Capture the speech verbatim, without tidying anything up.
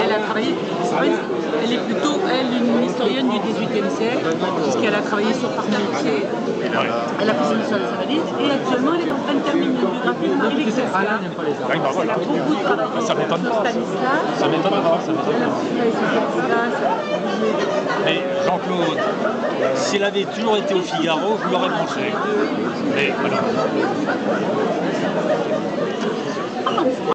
elle a travaillé, elle est plutôt, elle, une historienne du dix-huitième siècle, puisqu'elle a travaillé sur Parmentier, elle a fait son histoire des Invalides, et actuellement elle est en train de terminer une biographie de Marie Lexerska. Elle a beaucoup travaillé sur Stanislas. Ça m'étonne pas, ça m'étonne pas. Mais Jean-Claude, s'il avait toujours été au Figaro, je l'aurais branché. Mais voilà.